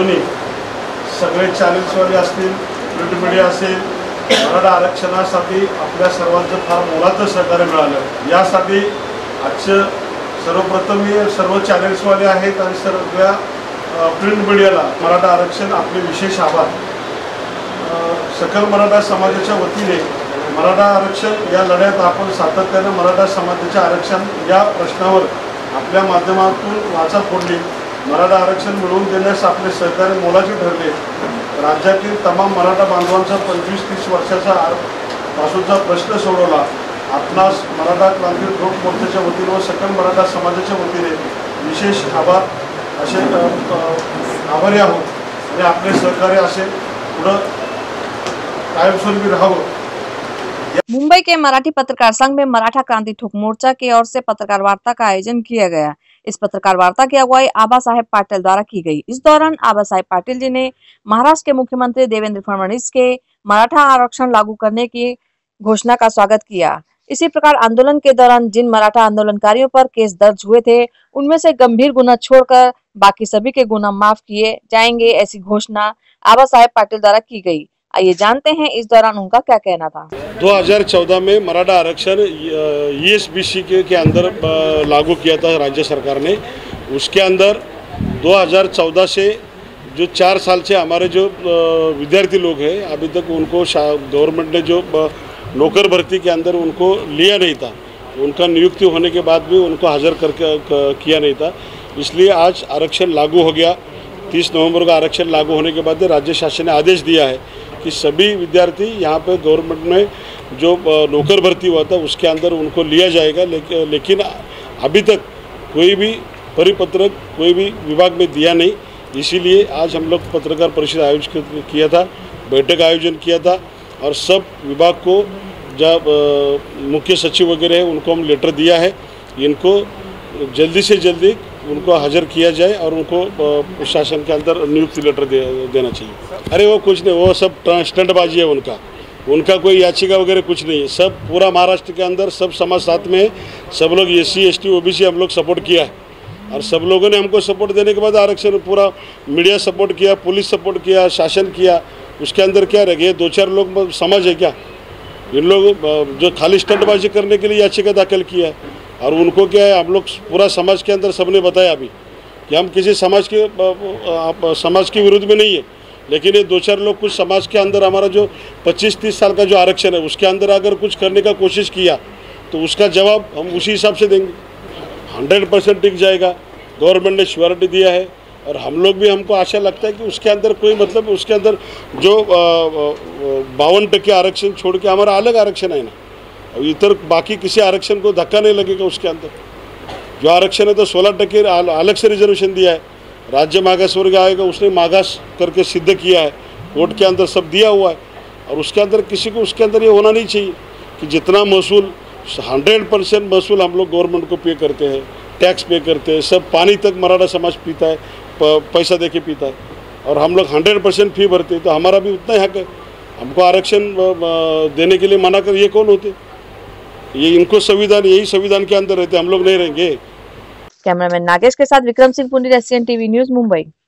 बाजूने सगळे चॅनल्सवाले असतील, प्रिंट मीडिया असेल, मराठा आरक्षणासाठी आपल्या सर्वांचं फार मोलाचं सहकार्य मिळालं। यासाठी आजचं सर्वप्रथम मी सर्व चॅनल्सवाले आहेत आणि सगळ्या प्रिंट मीडियाला मराठा आरक्षण आपले विशेष आभार। सकल मराठा समाजाच्या वतीने मराठा आरक्षण या लढ्यात आपण सातत्याने मराठा समाजाच्या आरक्षण या प्रश्नावर आपल्या माध्यमातून वाचा फोडली। मराठा आरक्षण मिळवून देण्यास आपले सहकार्य मोलाचे ठरले। राज्यातील तमाम मराठा बांधवांचा 25-30 वर्षाचा पासूनचा प्रश्न सोडवला। आपणास मराठा क्रांती ठोक मोर्चाच्या वतीने व सकल मराठा समाजाच्या वतीने विशेष आभार असे आभारी आहोत आणि आपले सहकार्य असे पुढे कायमस्वरूपी राहावं। मुंबई के मराठी पत्रकार संघ में मराठा क्रांति ठोक मोर्चा की ओर से पत्रकार वार्ता का आयोजन किया गया। इस पत्रकार वार्ता की अगुवाई आबा साहेब पाटिल द्वारा की गई। इस दौरान आबा साहेब पाटिल जी ने महाराष्ट्र के मुख्यमंत्री देवेंद्र फडणवीस के मराठा आरक्षण लागू करने की घोषणा का स्वागत किया। इसी प्रकार आंदोलन के दौरान जिन मराठा आंदोलनकारियों पर केस दर्ज हुए थे उनमें से गंभीर गुना छोड़कर बाकी सभी के गुना माफ किए जाएंगे, ऐसी घोषणा आबा साहेब पाटिल द्वारा की गई। आइए जानते हैं इस दौरान उनका क्या कहना था। 2014 में मराठा आरक्षण ESBC के अंदर लागू किया था राज्य सरकार ने। उसके अंदर 2014 से जो 4 साल से हमारे जो विद्यार्थी लोग हैं अभी तक उनको गवर्नमेंट ने जो नौकर भर्ती के अंदर उनको लिया नहीं था। उनका नियुक्ति होने के बाद भी उनको हाजिर करके किया नहीं था। इसलिए आज आरक्षण लागू हो गया। 30 नवंबर को आरक्षण लागू होने के बाद राज्य शासन ने आदेश दिया है कि सभी विद्यार्थी यहाँ पे गवर्नमेंट में जो नौकर भर्ती हुआ था उसके अंदर उनको लिया जाएगा। लेकिन अभी तक कोई भी परिपत्र कोई भी विभाग में दिया नहीं। इसीलिए आज हम लोग पत्रकार परिषद आयोजित किया था, बैठक आयोजन किया था और सब विभाग को जब मुख्य सचिव वगैरह है उनको हम लेटर दिया है। इनको जल्दी से जल्दी उनको हाजिर किया जाए और उनको शासन के अंदर नियुक्ति लेटर देना चाहिए। अरे वो कुछ नहीं, वो सब स्टंटबाजी है उनका कोई याचिका वगैरह कुछ नहीं है। सब पूरा महाराष्ट्र के अंदर सब समाज साथ में है। सब लोग SC ST OBC हम लोग सपोर्ट किया है और सब लोगों ने हमको सपोर्ट देने के बाद आरक्षण पूरा मीडिया सपोर्ट किया, पुलिस सपोर्ट किया, शासन किया। उसके अंदर क्या रह गए 2-4 लोग समझ है क्या? इन लोग जो खाली स्टंटबाजी करने के लिए याचिका दाखिल किया है और उनको क्या है हम लोग पूरा समाज के अंदर सबने बताया अभी कि हम किसी समाज के विरुद्ध में नहीं है। लेकिन ये 2-4 लोग कुछ समाज के अंदर हमारा जो 25-30 साल का जो आरक्षण है उसके अंदर अगर कुछ करने का कोशिश किया तो उसका जवाब हम उसी हिसाब से देंगे। 100% टिक जाएगा। गवर्नमेंट ने श्योरिटी दिया है और हम लोग भी हमको आशा लगता है कि उसके अंदर कोई मतलब उसके अंदर जो 52% आरक्षण छोड़ के हमारा अलग आरक्षण है ना, इतर बाकी किसी आरक्षण को धक्का नहीं लगेगा। उसके अंदर जो आरक्षण है तो 16% अलग से रिजर्वेशन दिया है। राज्य मागास वर्ग आएगा उसने मागास करके सिद्ध किया है, कोर्ट के अंदर सब दिया हुआ है और उसके अंदर किसी को उसके अंदर ये होना नहीं चाहिए कि जितना महसूल 100% महसूल हम लोग गवर्नमेंट को पे करते हैं, टैक्स पे करते हैं। सब पानी तक मराठा समाज पीता है, पैसा दे के पीता है और हम लोग 100% फी भरते हैं। तो हमारा भी उतना ही हक है। हमको आरक्षण देने के लिए मना कर ये कौन होते? ये इनको संविधान, यही संविधान के अंदर रहते, हम लोग नहीं रहेंगे। कैमरामैन नागेश के साथ Vikram Singh Pundir, SCN TV news, Mumbai.